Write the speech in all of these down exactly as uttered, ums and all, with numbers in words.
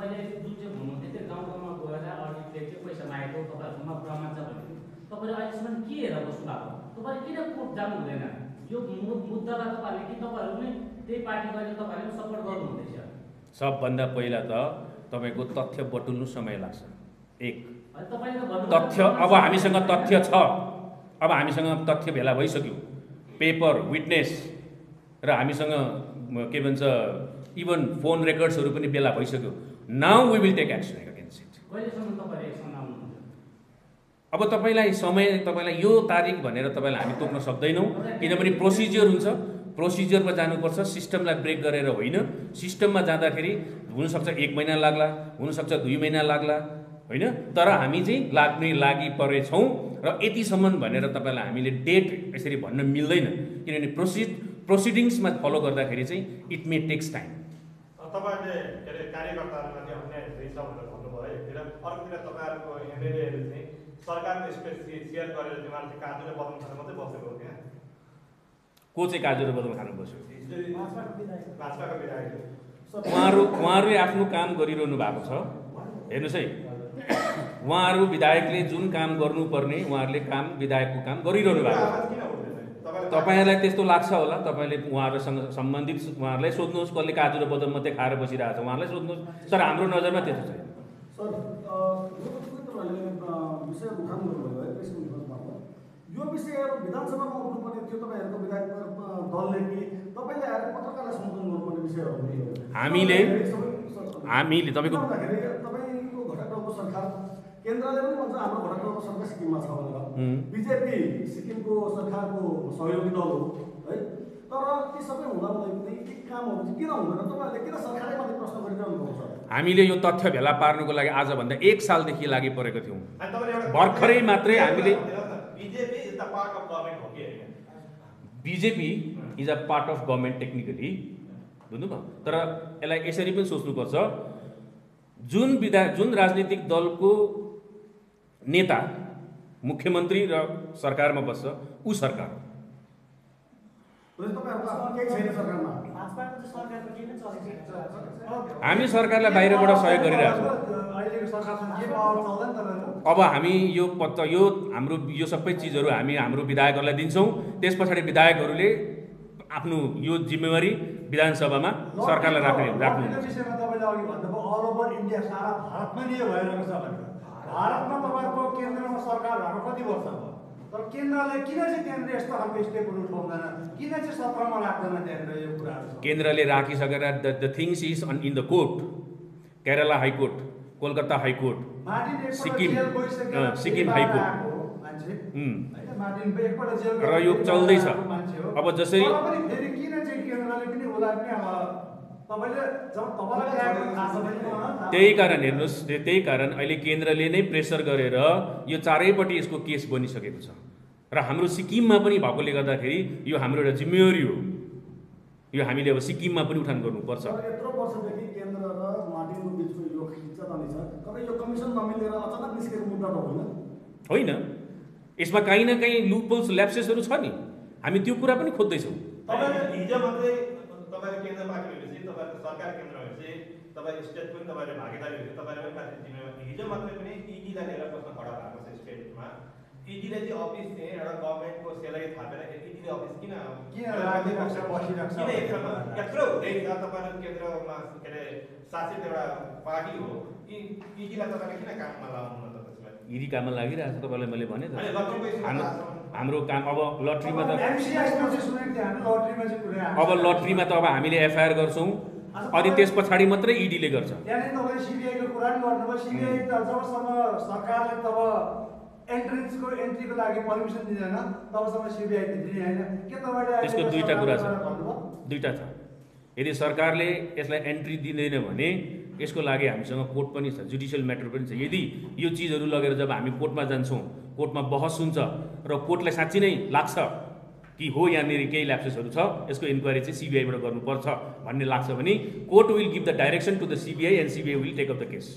तपाईले जुन चाहिँ भन्नुहुन्थ्यो त्यो गाउँ गाउँमा गएर अडिटले चाहिँ पैसा मागेको तपाईँहरूकोमा प्रमाण छ भने तपाईँले अहिलेसम्म के हेरेर बस्नु भएको? तपाईँले किन कोर्ट जानु हुँदैन? यो मुद्दालाई तपाईँहरूले कि तपाईँहरू पनि त्यही पार्टीको अहिले तपाईँहरूले सपोर्ट गर्नुहुँदैछ? सबभन्दा पहिला त तपाईँको तथ्य बटुल्नु समय लाग्छ। एक तपाईँले त तथ्य, अब हामीसँग तथ्य छ, अब हामीसँग तथ्य भेला भइसक्यो, पेपर विटनेस र हामीसँग के भन्छ इभन फोन रेकर्ड्सहरू पनि बेला भइसक्यो। Now we will take action against it. कहिलेसम्म तपाईँले एक्सन लाउनुहुन्छ? अब तपाईँलाई समय, तपाईँलाई यो तारिक भनेर तपाईँलाई हामी तोक्न सक्दैनौँ, किनभने प्रोसिजर हुन्छ, प्रोसिजरमा जानुपर्छ, सिस्टमलाई ब्रेक गरेर होइन। सिस्टममा जाँदाखेरि हुनसक्छ एक महिना लाग्ला, हुनसक्छ दुई महिना लाग्ला होइन, तर हामी चाहिँ लाग्ने लागि परेछौँ र यतिसम्म भनेर तपाईँलाई हामीले डेट यसरी भन्न मिल्दैन, किनभने प्रोसिड प्रोसिडिङ्समा फलो गर्दाखेरि चाहिँ इट मे टेक्स टाइम। तपाईँले के अरे कार्यकर्ताहरूमा चाहिँ अन्याय हुँदैछ भनेर भन्नुभयो है, र अर्कोतिर तपाईँहरूको एमएलएहरू चाहिँ सरकारको स्पेस सेयर गरेर चाहिँ उहाँले चाहिँ काजु र बदम खानु मात्रै बसेको हो त्यहाँ। को चाहिँ काजु र बदम खानु बस्यो? भाजपाको विधायक उहाँहरू उहाँहरूले आफ्नो काम गरिरहनु भएको छ। हेर्नुहोस् है, उहाँहरू विधायकले जुन काम गर्नुपर्ने उहाँहरूले काम विधायकको काम गरिरहनु भएको छ। तपाईँहरूलाई त्यस्तो लाग्छ होला, तपाईँले उहाँहरूसँग सम्बन्धित उहाँहरूलाई सोध्नुहोस् कसले काजु र बदम मात्रै खाएर बसिरहेको छ, उहाँहरूलाई सोध्नुहोस्। तर हाम्रो नजरमा त्यस्तो छैन। सर विषय उठान गर्नुभयो है प्रेस कन्फरेन्समा, यो विषयहरू विधानसभामा उठ्नुपर्ने थियो तपाईँहरूको विधायक दलले कि तपाईँले आएर पत्रकारलाई सम्बोधन गर्नुपर्ने विषयहरू हो? हामीले हामीले तपाईँको तपाईँको घटकको सरकार केन्द्रले पनि भन्छ हाम्रो घटकको सरकार सिक्किममा छ भनेर, बिजेपी सिक्किमको सरकारको सहयोगी दल हो है, तर ती सबै हुँदाहुँदै पनि ती कामहरू चाहिँ किन हुँदैन? तपाईँहरूले किन सरकारले मात्रै प्रश्न गरिरहनु भएको छ? हामीले यो तथ्य भेला पार्नुको लागि आजभन्दा एक सालदेखि लागि परेको थियौँ। भर्खरै मात्रै हामीले BJP is a part of government technically, बुझ्नुभयो, तर यसलाई यसरी पनि सोच्नुपर्छ, जुन विधा जुन राजनीतिक दलको नेता मुख्यमन्त्री र सरकारमा बस्छ ऊ सरकार हो। हामी सरकारलाई बाहिरबाट सहयोग गरिरहेको छौँ। अब हामी यो पत्र यो हाम्रो यो सबै चिजहरू हामी हाम्रो विधायकहरूलाई दिन्छौँ, त्यस पछाडि विधायकहरूले आफ्नो यो जिम्मेवारी विधानसभामा सरकारलाई राख्ने राख्नु। भारतमा तपाईँहरूको केन्द्रमा सरकार भएको कति वर्ष भयो, तर केन्द्रले किन चाहिँ त्यहाँनिर यस्तो खालको स्टेपहरू उठाउँदैन, किन चाहिँ सत्रमा राख्दैन त्यहाँनिर यो कुराहरू? केन्द्रले राखिसकेर the the things is in the court, Kerala high court, Kolkata high court, Sikkim Sikkim high court र यो चल्दैछ। अब जसरी त्यही कारण हेर्नुहोस्, त्यही कारण अहिले केन्द्रले नै प्रेसर गरेर यो चारैपट्टि यसको केस बनिसकेको छ र हाम्रो सिक्किममा पनि भएकोले गर्दाखेरि यो हाम्रो एउटा जिम्मेवारी हो, यो हामीले अब सिक्किममा पनि उठान गर्नुपर्छ। यत्रो वर्षदेखि केन्द्र र मार्टिनको बिचको यो खिच्चातानी छ, कतै यो कमिसन नमिलेर अचानक निस्केको मुद्दा त होइन होइन, यसमा काहीँ न काहीँ लुपहोल्स ल्याप्सेसहरू छ नि, हामी त्यो कुरा पनि खोज्दैछौँ। तपाईँले हिजो मात्रै तपाईँले केन्द्र पार्टी भनेपछि तपाईँको सरकार केन्द्र भनेपछि तपाईँ स्टेट पनि तपाईँले भागीदारी भनेपछि तपाईँले पनि पार्टी जिम्मेवारी। हिजो मात्रै पनि इडीलाई लिएर प्रश्न खडा भएको छ स्टेटमा, इडीले चाहिँ अफिस चाहिँ एउटा गभर्मेन्टको सेलेरी थापेर इडीले अफिस किन किन यत्रो हुँदैछ, तपाईँहरू केन्द्रमा के अरे शासित एउटा पार्टी हो, इडीलाई तपाईँले किन काममा लाउनु? इडी काममा लागिरहेको छ, तपाईँलाई मैले भने त हाम्रो हाम्रो काम अब लट्रीमा त अब लट्रीमा त अब हामीले एफआइआर गर्छौँ, अनि त्यस पछाडि मात्रै इडीले गर्छ। त्यसको दुईवटा कुरा छ, दुईवटा छ। यदि सरकारले यसलाई एन्ट्री दिँदैन भने यसको लागि हामीसँग कोर्ट पनि छ, जुडिसियल म्याटर पनि छ। यदि यो चिजहरू लगेर जब हामी कोर्टमा जान्छौँ, कोर्टमा बहस हुन्छ र कोर्टलाई साँच्ची नै लाग्छ कि हो यहाँनिर केही ल्याप्सेसहरू छ, यसको इन्क्वायरी चाहिँ सिबिआईबाट गर्नुपर्छ भन्ने लाग्छ भने court will give the direction to the CBI and CBI will take up the case.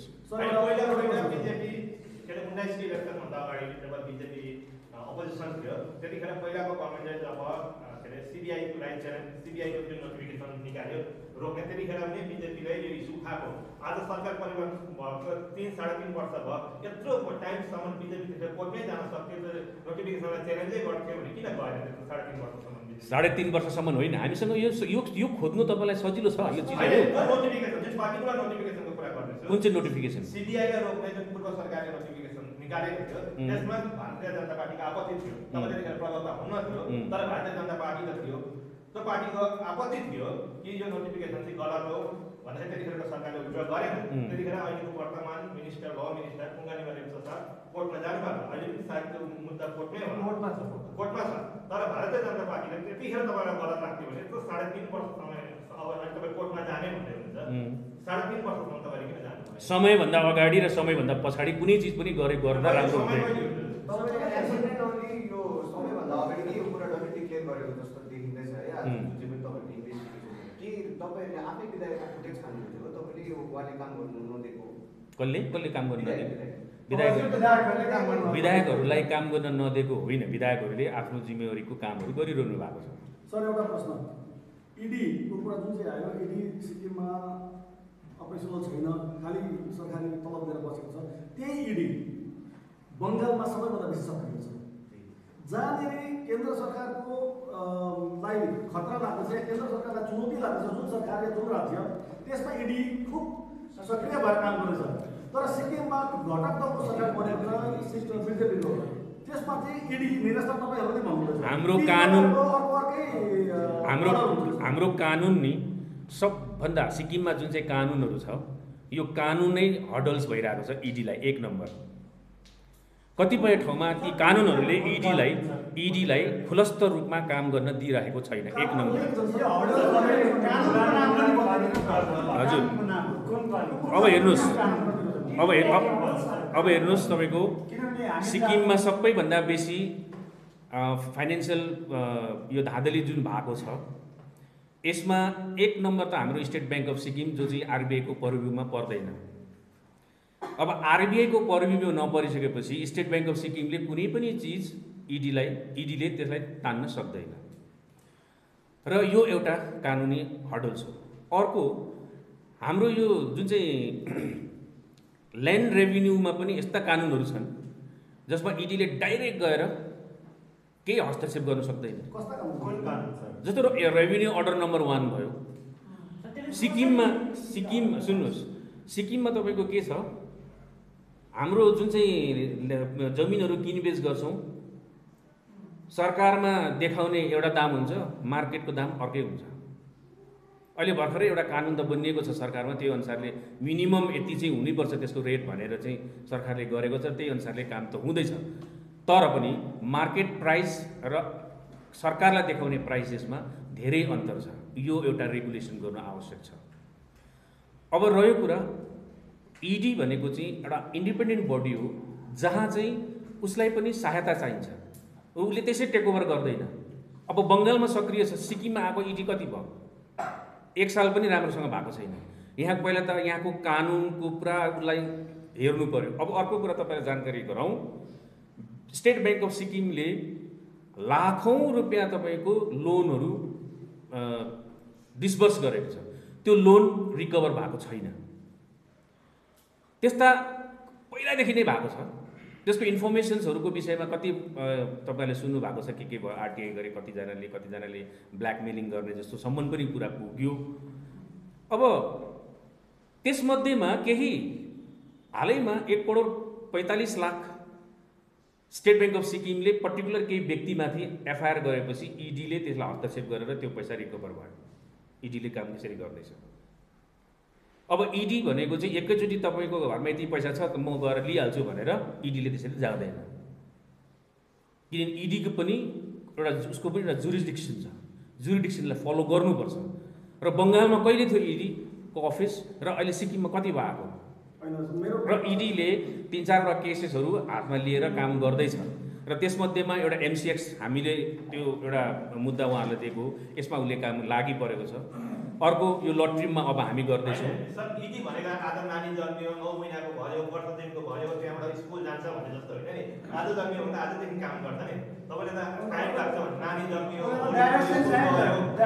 Opposition थियो त्यतिखेर पहिलाको गभर्मेन्टले जब के अरे सिबिआईको राइट च्यालेन्ज सिबिआईको जुन नोटिफिकेसन निकाल्यो रोक्ने, त्यतिखेर पनि बिजेपीले यो इस्यु उठाएको। आज सरकार परिवर्तन तीन साढे तीन वर्ष भयो यत्रो टाइमसम्म बिजेपीतिर कोर्टमै जान सक्थ्यो नोटिफिकेसनलाई च्यालेन्जै गर्थ्यो भने किन गएन त्यस्तो साढे तीन वर्षसम्म साढे तीन वर्षसम्म होइन हामीसँग यो यो यो खोज्नु तपाईँलाई सजिलो छ यो चिजहरू नोटिफिकेसन जुन पार्टिकुलर नोटिफिकेसनको कुरा गर्दैछु कुन चाहिँ नोटिफिकेसन सिबिआईलाई रोक्ने जुन पूर्व सरकारले नोटिफिकेसन निकालेको थियो त्यसमा भारतीय जनता पार्टीको आपत्ति थियो तपाईँले त्यतिखेर प्रभाव हुन थियो तर भारतीय जनता पार्टी त थियो त्यो पार्टीको आपत्ति थियो कि यो नोटिफिकेसन चाहिँ गलत हो भनेर त्यतिखेरको सरकारले विड्र गरेन त्यतिखेर अहिलेको वर्तमान minister law minister Kunga Nima Lepcha sir कोर्टमा जानु पर्यो अहिले पनि सायद त्यो मुद्दा कोर्टमै हो कोर्टमा छ कोर्टमा छ तर भारतीय जनता पार्टीले त्यतिखेर तपाईँलाई गलत लाग्थ्यो भने त्यो साढे तिन वर्ष समय अब अहिले तपाईँ कोर्टमा जाने भन्दै हुनुहुन्छ साढे तिन वर्षसम्म तपाईँले किन जानु समयभन्दा अगाडि र समयभन्दा पछाडि कुनै चिज पनि गरे गर्दा राम्रो हुन्थ्यो यो समयभन्दा अगाडि यो कुरा डल्लै डिक्लेयर गरेको जस्तो देखिँदैछ है आज जुन चाहिँ पनि तपाईँले इन्भेस्टिगेसन कि तपाईँले आफै विधायकको फुटेज खानुहुन्थ्यो तपाईँले यो उहाँले काम गर्नु नदिएको कसले कसले काम गर्नु नदिएको विधायक विधायकहरूले काम गर्नु विधायकहरूलाई काम गर्न नदिएको होइन विधायकहरूले आफ्नो जिम्मेवारीको कामहरू गरिरहनु भएको छ सर एउटा प्रश्न इडीको कुरा जुन चाहिँ आयो इडी सिक्किममा अपरेसनल छैन खालि सरकारले तलब दिएर बसेको छ त्यही इडी बङ्गालमा सबैभन्दा बेसी सक्रिय छ जहाँनिर केन्द्र सरकारको लाई खतरा लाग्दछ केन्द्र सरकारलाई चुनौती लाग्दछ जुन सरकारले जुन राज्य त्यसमा इडी खुब सक्रिय भएर काम गर्दैछ तर सिक्किममा घटक दलको सरकार बनेको छ सिस्टम बिजेपीको त्यसमा चाहिँ इडी निरस्तर तपाईँहरूले भन्नुहुन्छ हाम्रो कानुन हाम्रो हाम्रो कानुन नि सबभन्दा सिक्किममा जुन चाहिँ कानुनहरू छ यो कानुनै हडल्स भइरहेको छ इडीलाई एक नम्बर कतिपय ठाउँमा ती कानुनहरूले इडीलाई इडीलाई खुलस्त रूपमा काम गर्न दिइरहेको छैन एक नम्बर हजुर अब हेर्नुहोस् अब हेर् अब हेर्नुहोस् तपाईँको सिक्किममा सबैभन्दा बेसी फाइनेन्सियल यो धाँधली जुन भएको छ यसमा एक नम्बर त हाम्रो स्टेट ब्याङ्क अफ सिक्किम जो चाहिँ आरबिआईको परव्यूमा पर्दैन अब आरबिआईको परव्यूमा नपरिसकेपछि स्टेट ब्याङ्क अफ सिक्किमले कुनै पनि चिज इडीलाई इडीले त्यसलाई तान्न सक्दैन र यो एउटा कानुनी हडल छ अर्को हाम्रो यो जुन चाहिँ ल्यान्ड रेभिन्यूमा पनि यस्ता कानुनहरू छन् जसमा इडीले डाइरेक्ट गएर केही हस्तक्षेप गर्न सक्दैन जस्तो रेभिन्यू अर्डर नम्बर वान भयो सिक्किममा सिक्किम सुन्नुहोस् सिक्किममा तपाईँको के छ हाम्रो जुन चाहिँ जमिनहरू किनबेच गर्छौँ सरकारमा देखाउने एउटा दाम हुन्छ मार्केटको दाम अर्कै हुन्छ अहिले भर्खरै एउटा कानुन त बनिएको छ सरकारमा त्यही अनुसारले मिनिमम यति चाहिँ हुनुपर्छ त्यसको रेट भनेर चाहिँ सरकारले गरेको छ त्यही अनुसारले काम त हुँदैछ तर पनि मार्केट प्राइस र सरकारलाई देखाउने प्राइसेसमा धेरै अन्तर छ यो एउटा रेगुलेसन गर्न आवश्यक छ अब रह्यो कुरा इडी भनेको चाहिँ एउटा इन्डिपेन्डेन्ट बडी हो जहाँ चाहिँ उसलाई पनि सहायता चाहिन्छ उसले त्यसै टेक ओभर गर्दैन अब बङ्गालमा सक्रिय छ सिक्किममा आएको इडी कति भयो एक साल पनि राम्रोसँग भएको छैन यहाँ पहिला त यहाँको कानुनको पुरा उसलाई हेर्नु पर्यो अब अर्को कुरा तपाईँलाई जानकारी गराउँ स्टेट ब्याङ्क अफ सिक्किमले लाखौँ रुपियाँ तपाईँको लोनहरू डिस्बर्स गरेको छ त्यो लोन रिकभर भएको छैन त्यस्ता पहिलादेखि नै भएको छ त्यसको इन्फर्मेसन्सहरूको विषयमा कति तपाईँले सुन्नु भएको छ के के भयो आरटिआई गरे कतिजनाले कतिजनाले ब्ल्याकमेलिङ गर्ने जस्तो सम्म पनि कुरा पुग्यो अब त्यसमध्येमा केही हालैमा एक करोड पैँतालिस लाख स्टेट ब्याङ्क अफ सिक्किमले पर्टिकुलर केही व्यक्तिमाथि एफआइआर गरेपछि इडीले त्यसलाई हस्तक्षेप गरेर त्यो पैसा रिकभर भयो इडीले काम त्यसरी गर्दैछ अब इडी भनेको चाहिँ एकैचोटि तपाईँको घरमा यति पैसा छ त म गएर लिइहाल्छु भनेर इडीले त्यसरी जाँदैन किनभने इडीको पनि एउटा उसको पनि एउटा जुरिडिक्सन छ जुरिडिक्सनलाई फलो गर्नुपर्छ र बङ्गालमा कहिले थियो इडीको अफिस र अहिले सिक्किममा कति भएको र इडीले तिन चारवटा केसेसहरू हातमा लिएर काम गर्दैछ र त्यसमध्येमा एउटा एमसिएक्स हामीले त्यो एउटा मुद्दा उहाँहरूले दिएको यसमा उसले काम लागि परेको छ अर्को यो लट्रीमा अब हामी गर्दैछौँ सर इडी भनेको आज नानी जन्मियो नौ महिनाको भयो वर्ष दिनको भयो त्यहाँबाट स्कुल जान्छ भन्ने जस्तो होइन नि आज जन्मियो भने आजदेखि काम गर्छ नि तपाईँले त टाइम लाग्छ भने नानी जन्मियो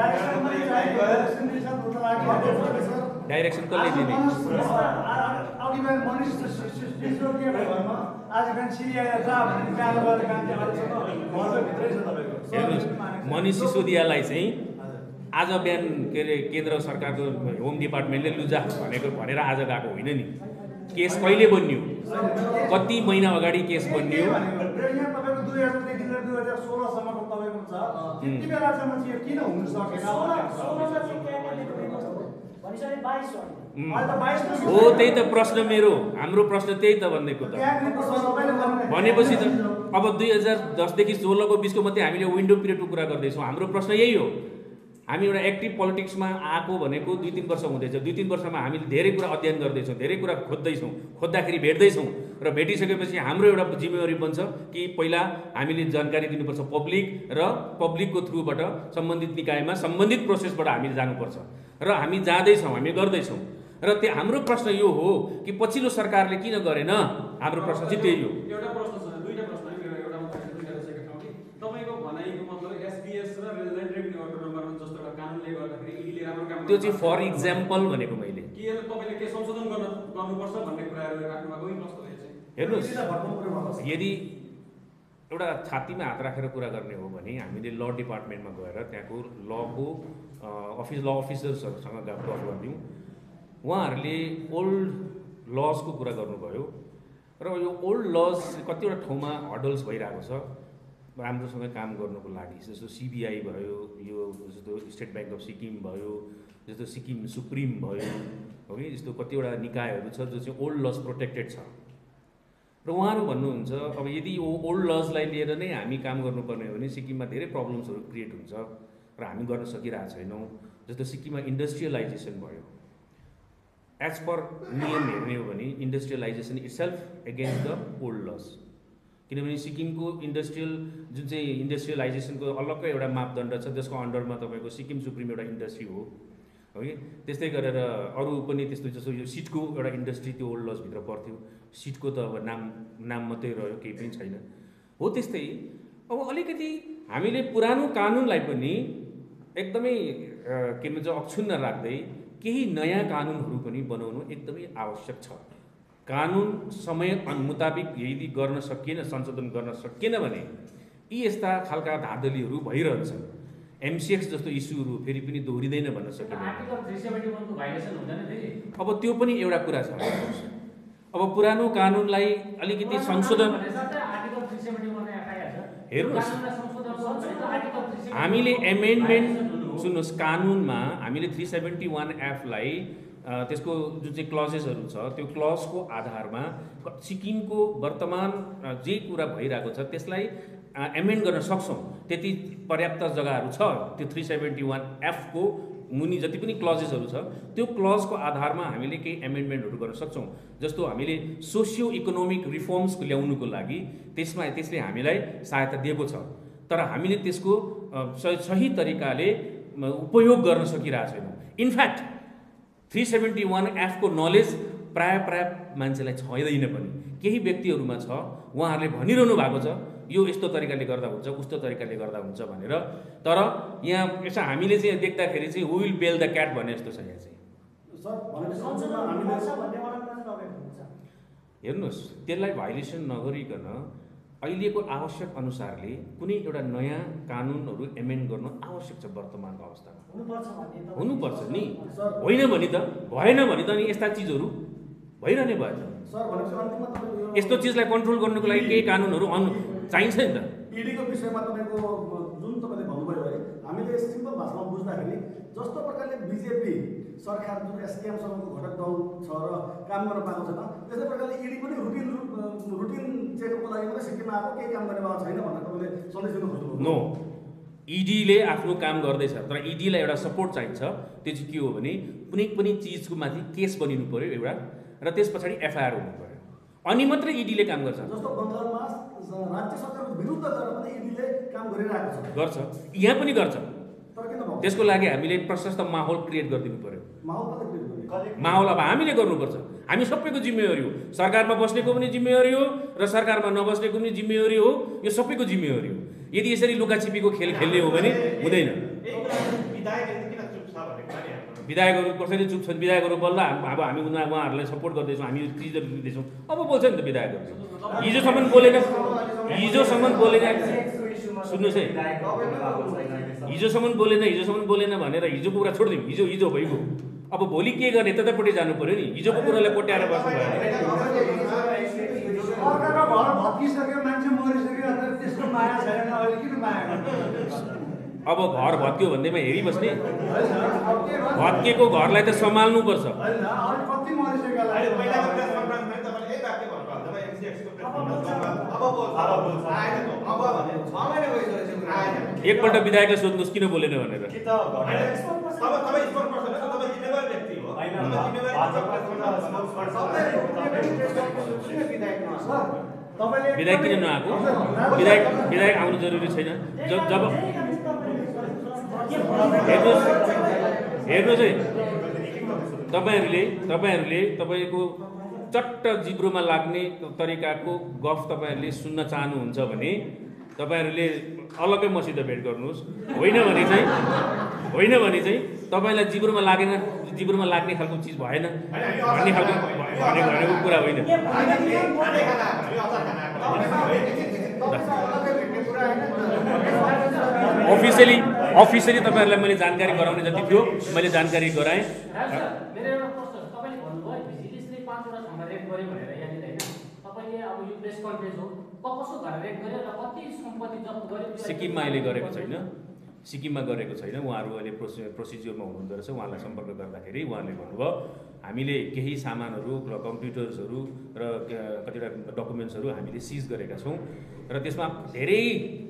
डाइरेक्सन कसले दिने अस्ति बिहान मनिष सिसोदियाको घरमा आज बिहान सिरियालाई जा भन्ने बिहान गरेर मान्छे अहिलेसम्म घरमै भित्रै छ तपाईँको। हेर्नुहोस् मनिष सिसोदियालाई चाहिँ आज बिहान के अरे केन्द्र सरकारको होम डिपार्टमेन्टले लुजा भनेको भनेर आज गएको होइन नि। केस कहिले बन्यो, कति महिना अगाडि केस बन्यो। यहाँ तपाईँको दुई हजारदेखि लिएर दुई हजार सोह्रसम्मको तपाईँको छ, त्यति बेलासम्म चाहिँ यो किन हुन सकेन? हो त्यही त प्रश्न मेरो, हाम्रो प्रश्न त्यही त भन्दैको त। भनेपछि त अब दुई हजार दसदेखि सोह्रको बिचको मात्रै हामीले विन्डो पिरियडको कुरा गर्दैछौँ। हाम्रो प्रश्न यही हो। हामी एउटा एक्टिभ पोलिटिक्समा आएको भनेको दुई तिन वर्ष हुँदैछ। दुई तिन वर्षमा हामीले धेरै कुरा अध्ययन गर्दैछौँ, धेरै कुरा खोज्दैछौँ, खोज्दाखेरि भेट्दैछौँ र भेटिसकेपछि हाम्रो एउटा जिम्मेवारी बन्छ कि पहिला हामीले जानकारी दिनुपर्छ पब्लिक र पब्लिकको थ्रुबाट सम्बन्धित निकायमा सम्बन्धित प्रोसेसबाट हामीले जानुपर्छ र हामी जाँदैछौँ, हामी गर्दैछौँ। र त्यो हाम्रो प्रश्न यो हो कि पछिल्लो सरकारले किन गरेन? हाम्रो प्रश्न चाहिँ त्यही हो। एउटा प्रश्न छ, दुईटा प्रश्न है मेरो, एउटा मात्रै दुईटा रहेको ठाउँ कि तपाईँको भनाइको मतलब एसडिएस र ल्यान्ड रेभेन्यू अटोनोममा जस्तो एउटा कानुनले गर्दाखेरि इडीले राम्रो काम त्यो चाहिँ फर इक्जाम्पल भनेको मैले के तपाईँले के संशोधन गर्न गर्नुपर्छ भन्ने कुराहरू राख्नु भएको कि कस्तो चाहिँ हेर्नुहोस्, यदि एउटा छातीमा हात राखेर कुरा गर्ने हो भने हामीले ल डिपार्टमेन्टमा गएर त्यहाँको लको अफिस ल अफिसर्सहरूसँग गफ गरिदिउँ। उहाँहरूले ओल्ड लजको कुरा गर्नुभयो र यो ओल्ड लज कतिवटा ठाउँमा हडल्स भइरहेको छ राम्रोसँग काम गर्नुको लागि। जस्तो सिबिआई भयो, यो जस्तो स्टेट ब्याङ्क अफ सिक्किम भयो, जस्तो सिक्किम सुप्रिम भयो, हो कि यस्तो कतिवटा निकायहरू छ जो चाहिँ ओल्ड लज प्रोटेक्टेड छ। र उहाँहरू भन्नुहुन्छ अब यदि यो ओल्ड लजलाई लिएर नै हामी काम गर्नुपर्ने हो भने सिक्किममा धेरै प्रब्लम्सहरू क्रिएट हुन्छ र हामी गर्न सकिरहेको छैनौँ। जस्तो सिक्किममा इन्डस्ट्रियलाइजेसन भयो, एज पर नियम हेर्ने हो भने industrialisation itself against the old laws. किनभने सिक्किमको इन्डस्ट्रियल जुन चाहिँ इन्डस्ट्रियलाइजेसनको अलग्गै एउटा मापदण्ड छ जसको अन्डरमा तपाईँको सिक्किम सुप्रिम एउटा इन्डस्ट्री हो हो कि त्यस्तै गरेर अरू पनि त्यस्तो जस्तो यो सिटको एउटा इन्डस्ट्री त्यो ओल्ड लजभित्र पर्थ्यो। सिटको त अब नाम नाम मात्रै रह्यो, केही पनि छैन। हो त्यस्तै अब अलिकति हामीले पुरानो कानुनलाई पनि एकदमै के भन्छ अक्षुण्ण राख्दै केही नयाँ कानुनहरू पनि बनाउनु एकदमै आवश्यक छ। कानुन समय मुताबिक यदि गर्न सकिएन, संशोधन गर्न सकिएन भने यी यस्ता खालका धाँधलीहरू भइरहन्छन्। एमसिएक्स जस्तो इस्युहरू फेरि पनि दोहोरिँदैन भन्न सकिँदैन। अब त्यो पनि एउटा कुरा छ। अब पुरानो कानुनलाई अलिकति संशोधन हेर्नुहोस्, हामीले एमेन्डमेन्ट सुन्नुहोस्, कानुनमा हामीले थ्री सेभेन्टी वान एफलाई त्यसको जुन चाहिँ क्लजेसहरू छ त्यो क्लजको आधारमा सिक्किमको वर्तमान जे कुरा भइरहेको छ त्यसलाई एमेन्ड गर्न सक्छौँ। त्यति पर्याप्त जग्गाहरू छ त्यो थ्री सेभेन्टी वान एफको मुनि जति पनि क्लजेसहरू छ त्यो क्लजको आधारमा हामीले केही एमेन्डमेन्टहरू गर्न सक्छौँ। जस्तो हामीले सोसियो इकोनोमिक रिफर्म्स ल्याउनुको लागि त्यसमा त्यसले हामीलाई सहायता दिएको छ, तर हामीले त्यसको सही तरिकाले उपयोग गर्न सकिरहेको छैनौँ। इनफ्याक्ट थ्री सेभेन्टी वान एफको नलेज प्राय प्राय मान्छेलाई छैदैन पनि। केही व्यक्तिहरूमा छ, उहाँहरूले भनिरहनु भएको छ यो यस्तो तरिकाले गर्दा हुन्छ, उस्तो तरिकाले गर्दा हुन्छ भनेर। तर यहाँ यसो हामीले चाहिँ देख्दाखेरि चाहिँ विल बेल द क्याट भने जस्तो छ। यहाँ चाहिँ हेर्नुहोस्, त्यसलाई भाइलेसन नगरिकन अहिलेको आवश्यक अनुसारले कुनै एउटा नयाँ कानुनहरू एमेन्ड गर्नु आवश्यक छ। वर्तमानको अवस्थामा हुनुपर्छ नि, होइन भने त भएन भने त नि यस्ता चिजहरू भइरहने भयो। यस्तो चिजलाई कन्ट्रोल गर्नुको लागि केही कानुनहरू अनु चाहिन्छ नि त। इडीको विषयमा तपाईँको जुन तपाईँले भन्नुभयो है, हामीले सिम्पल भाषामा बुझ्दाखेरि जस्तो प्रकारले बिजेपी सरकार जुन एसकेएमसँगको घटक दल छ र काम गर्न पाएको छैन, त्यस्तै प्रकारले इडी पनि रुटिन रुटिन चेकअपको लागि मात्रै सिक्किममा आएको, केही काम गर्ने भएको छैन भनेर तपाईँले सन्देश दिनु खोज्नुभयो। नो, इडीले आफ्नो काम गर्दैछ, तर इडीलाई एउटा सपोर्ट चाहिन्छ। त्यो चाहिँ के हो भने कुनै पनि चिजको माथि केस बनिनु पर्यो एउटा, र त्यस पछाडि एफआइआर हुनु पर्यो, अनि मात्रै इडीले काम गर्छ। जस्तो बङ्गालमा राज्य सरकारको विरुद्ध गरेर पनि इडीले काम गरिरहेको छ, गर्छ, यहाँ पनि गर्छ। तर किन भयो? त्यसको लागि हामीले प्रशस्त माहौल क्रिएट गरिदिनु पर्यो। माहौल कतै क्रिएट गर्ने? माहौल अब हामीले गर्नुपर्छ। हामी सबैको जिम्मेवारी हो। सरकारमा बस्नेको पनि जिम्मेवारी हो र सरकारमा नबस्नेको पनि जिम्मेवारी हो। यो सबैको जिम्मेवारी हो। यदि यसरी लुकाछिपीको खेल खेल्ने हो भने हुँदैन। विधायकले किन चुप छ भन्ने कुरा नि विधायकहरू कसरी चुप छन्, विधायकहरू बल्ल अब हामी उनीहरू उहाँहरूलाई सपोर्ट गर्दैछौँ, हामी चिजहरू दिँदैछौँ, अब बोल्छ नि त विधायकहरू। हिजोसम्म बोलेन, हिजोसम्म बोलेन, सुन्नुहोस् है, हिजोसम्म बोलेन हिजोसम्म बोलेन भनेर हिजोको कुरा छोडिदिउँ, हिजो हिजो भइगयो। अब भोलि के गर्ने त्यतापट्टि जानु पर्यो नि, हिजोको कुरालाई कोट्याएर बस्नु भयो। अर्काको घर भत्किसक्यो, मान्छे मरिसक्यो, अन्त त्यसको माया छैन, अहिले किन माया गर्नु? अब घर भत्क्यो भन्दैमा हेरिबस्ने, भत्केको घरलाई त सम्हाल्नुपर्छ। होइन अहिले कति मरिसक्यो होला। अहिले पहिलाको प्रेस कन्फरेन्समा तपाईँले एक वाक्य भन्नुभयो, तपाईँ एमसिएक्सको प्रेस कन्फरेन्समा अब बोल्छ, अब बोल्छ, आएन त, अब भने छ महिना भइसकेको कुरा आएन। एकपल्ट विधायकलाई सोध्नुहोस् किन बोलेन भनेर। कि त होइन, अब तपाईँ स्पोर्ट पर्सन हो, तपाईँ जिम्मेवार व्यक्ति हो, होइन, तपाईँ जिम्मेवार विधायक किन नआएको? विधायक विधायक आउनु जरुरी छैन। जब जब हेर्नुहोस् हेर्नुहोस् है, तपाईँहरूले तपाईँहरूले तपाईँको चट्ट जिब्रोमा लाग्ने तरिकाको गफ तपाईँहरूले सुन्न चाहनुहुन्छ भने तपाईँहरूले अलग्गै मसित भेट गर्नुहोस्। होइन भने चाहिँ होइन भने चाहिँ तपाईँलाई जिब्रोमा लागेन, जिब्रोमा लाग्ने खालको चिज भएन भन्ने खालको भने भनेको कुरा होइन। अफिसियली अफिसियली तपाईँहरूलाई मैले जानकारी गराउने जति थियो मैले जानकारी गराएँ। मेरो एउटा प्रश्न छ, तपाईँले भन्नुभयो भिजिलेन्सले पाँचवटा ठाउँमा रेड गर्यो भनेर यहाँनिर होइन, तपाईँले अब यो प्रेस कन्फरेन्स हो, कसो घर रेड गर्यो र कति सम्पत्ति जफ्त गर्यो? सिक्किममा अहिले गरेको छैन, सिक्किममा गरेको छैन, उहाँहरू अहिले प्रोसि प्रोसिज्योरमा हुनुहुँदो रहेछ। उहाँलाई सम्पर्क गर्दाखेरि उहाँले भन्नुभयो हामीले केही सामानहरू र कम्प्युटर्सहरू र कतिवटा डकुमेन्ट्सहरू हामीले सिज गरेका छौँ र त्यसमा धेरै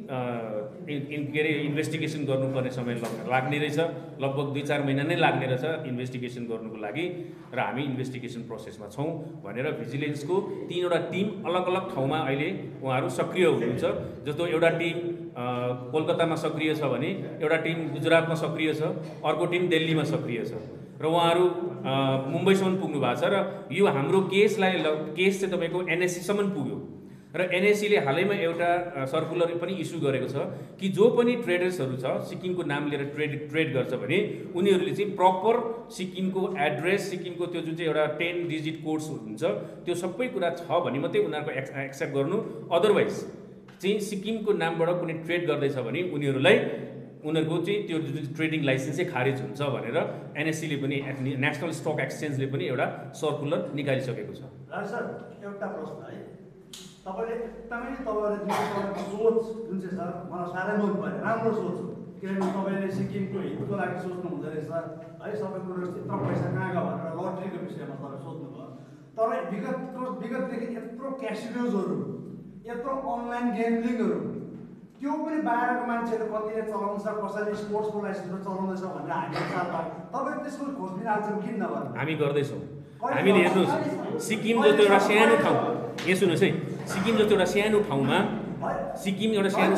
इन के अरे इन्भेस्टिगेसन गर्नुपर्ने समय लाग्ने रहेछ, लगभग दुई चार महिना नै लाग्ने रहेछ इन्भेस्टिगेसन गर्नुको लागि र हामी इन्भेस्टिगेसन प्रोसेसमा छौँ भनेर भिजिलेन्सको तीनवटा टिम अलग अलग ठाउँमा अहिले उहाँहरू सक्रिय हुनुहुन्छ। जस्तो एउटा टिम कोलकातामा सक्रिय छ भने एउटा टिम गुजरातमा सक्रिय छ, अर्को टिम दिल्लीमा सक्रिय छ र उहाँहरू मुम्बईसम्म पुग्नु भएको छ र यो हाम्रो केसलाई केस चाहिँ तपाईँको एनएससीसम्म पुग्यो र एनएससीले हालैमा एउटा सर्कुलर पनि इस्यु गरेको छ कि जो पनि ट्रेडर्सहरू छ सिक्किमको नाम लिएर ट्रेड ट्रेड गर्छ भने उनीहरूले चाहिँ प्रपर सिक्किमको एड्रेस, सिक्किमको त्यो जुन चाहिँ एउटा टेन डिजिट कोड्स हुन्छ त्यो सबै कुरा छ भने मात्रै उनीहरूको एक्स एक्सेप्ट गर्नु, अदरवाइज चाहिँ सिक्किमको नामबाट कुनै ट्रेड गर्दैछ भने उनीहरूलाई उनीहरूको चाहिँ त्यो ट्रेडिङ लाइसेन्स चाहिँ खारिज हुन्छ भनेर एनएससीले पनि नेसनल स्टक एक्सचेन्जले पनि एउटा सर्कुलर निकालिसकेको छ। सर एउटा प्रश्न है, तपाईँले एकदमै तपाईँले जुन तपाईँको सोच जुन चाहिँ सर मलाई साह्रै मन पऱ्यो, राम्रो सोच हो, किनभने तपाईँले सिक्किमको हितको लागि सोच्नु हुँदो रहेछ है, सबै कुरो यत्रो पैसा कहाँ गयो भनेर लट्रीको विषयमा तपाईँ सोध्नुभयो। तर विगतको विगतदेखि यत्रो क्यासिनोजहरू, यत्रो अनलाइन गेमलिङहरू, त्यो पनि बाहिरको मान्छेहरू कतिले चलाउँछ, कसैले स्पोर्ट्सको लाइसेन्समा चलाउँदैछ भनेर हामीले थाहा पायौँ। तपाईँ त्यसको खोजबिन आजसम्म किन नगर्नु? हामी गर्दैछौँ। हामीले हेर्नुहोस् सिक्किम जस्तो एउटा सानो ठाउँ, यहाँ सुन्नुहोस् है, सिक्किम जस्तो एउटा सानो ठाउँमा सिक्किम एउटा सानो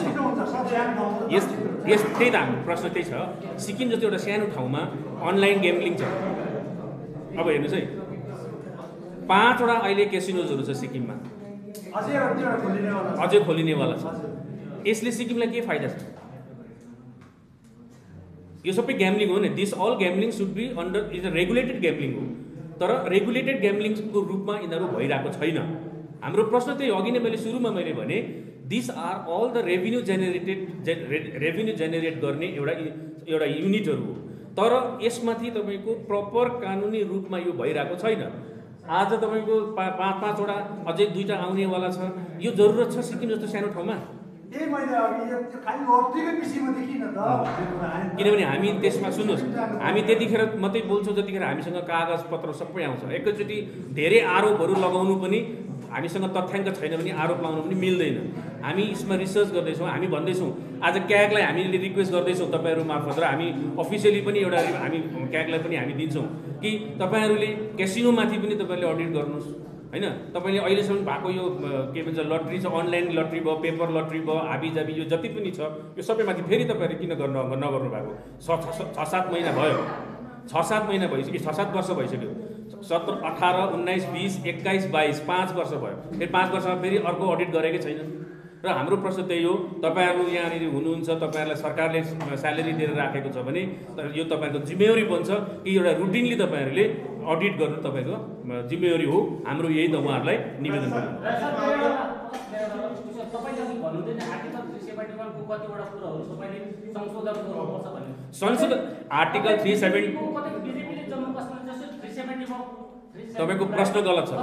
यस यस त्यही त हाम्रो प्रश्न त्यही छ। सिक्किम जस्तो एउटा सानो ठाउँमा अनलाइन गेमलिङ छ। अब हेर्नुहोस् है, पाँचवटा अहिले क्यासिनोजहरू छ सिक्किममा, अझै खोलिनेवाला छ। यसले सिक्किमलाई के फाइदा छ? यो सबै ग्याम्लिङ हो नि, this all gambling should be under is a regulated gambling हो, तर रेगुलेटेड ग्याम्लिङको रूपमा यिनीहरू भइरहेको छैन। हाम्रो प्रश्न त्यही अघि नै मैले सुरुमा मैले भने this are all the revenue generated revenue generate गर्ने एउटा एउटा युनिटहरू हो, तर यसमाथि तपाईँको प्रपर कानुनी रूपमा यो भइरहेको छैन। आज तपाईँको पा पाँच पाँचवटा अझै दुईवटा आउनेवाला छ। यो जरुरत छ सिक्किम जस्तो सानो ठाउँमा? किनभने हामी त्यसमा सुन्नुहोस्, हामी त्यतिखेर मात्रै बोल्छौँ जतिखेर हामीसँग कागज पत्र सबै आउँछ। एकैचोटि धेरै आरोपहरू लगाउनु पनि हामीसँग तथ्याङ्क छैन भने आरोप लगाउनु पनि मिल्दैन। हामी यसमा रिसर्च गर्दैछौँ, हामी भन्दैछौँ आज क्यागलाई हामीले रिक्वेस्ट गर्दैछौँ तपाईँहरू मार्फत र हामी अफिसियली पनि एउटा हामी क्यागलाई पनि हामी दिन्छौँ कि तपाईँहरूले क्यासिनोमाथि पनि तपाईँले अडिट गर्नुहोस् होइन। तपाईँले अहिलेसम्म भएको यो के भन्छ लट्री छ, अनलाइन लट्री भयो, पेपर लट्री भयो, हाबीजाबी यो जति पनि छ यो सबैमाथि फेरि तपाईँहरूले किन गर्न नगर्नु भएको? छ छ सात महिना भयो, छ सात महिना भइसक्यो, छ सात वर्ष भइसक्यो, सत्र अठार उन्नाइस बिस एक्काइस बाइस पाँच वर्ष भयो, फेरि पाँच वर्षमा फेरि अर्को अडिट गरेकै छैन। र हाम्रो प्रश्न त्यही हो, तपाईँहरू यहाँनिर हुनुहुन्छ, तपाईँहरूलाई सरकारले स्यालेरी दिएर राखेको छ भने यो तपाईँहरूको जिम्मेवारी बन्छ कि एउटा रुटिनली तपाईँहरूले अडिट गर्नु तपाईँको जिम्मेवारी हो। हाम्रो यही त उहाँहरूलाई निवेदन गर्नु। संशोधन आर्टिकल थ्री सेभेन तपाईँको प्रश्न गलत छ,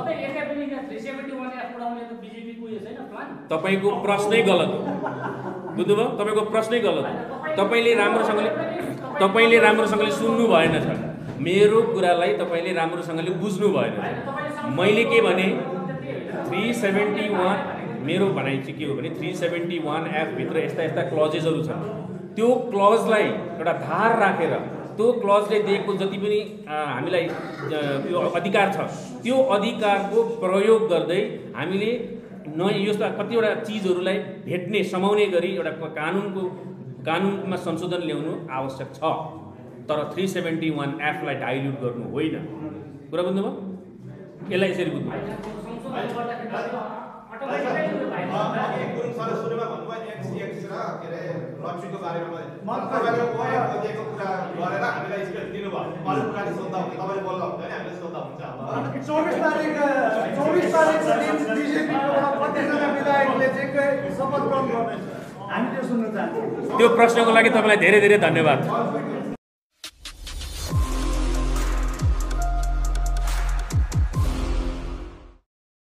तपाईँको प्रश्नै गलत हो, बुझ्नुभयो? तपाईँको प्रश्नै गलत हो। तपाईँले राम्रोसँगले तपाईँले राम्रोसँगले सुन्नु भएन छ, मेरो कुरालाई तपाईँले राम्रोसँगले बुझ्नु भएन। मैले के भने थ्री सेभेन्टी वान मेरो भनाइ चाहिँ के हो भने थ्री सेभेन्टी वान एफभित्र यस्ता यस्ता क्लजेसहरू छन्, त्यो क्लजलाई एउटा धार राखेर त्यो क्लजले दिएको जति पनि हामीलाई यो अधिकार छ त्यो अधिकारको प्रयोग गर्दै हामीले न यस्ता कतिवटा चिजहरूलाई भेट्ने समाउने गरी एउटा कानुनको कानुनमा संशोधन ल्याउनु आवश्यक छ, तर थ्री सेभेन्टी वान एफलाई डाइल्युट गर्नु होइन। कुरा बुझ्नुभयो? यसलाई यसरी बुझ्नु। लक्ष्मीको बारेमा तपाईँले ओएको दिएको कुरा गरेर हामीलाई स्पेस दिनुभयो, अरू कुराले सोद्धा हुन्छ, तपाईँले बोल्दा हुँदैन, हामीले सोद्धा हुन्छ। चौबिस तारिक चौबिस तारिकको दिन बिजेपीको कतिजना विधायकले चाहिँ शपथ ग्रहण गर्दैछ, हामी त्यो सुन्न चाहन्छौँ। त्यो प्रश्नको लागि तपाईँलाई धेरै धेरै धन्यवाद।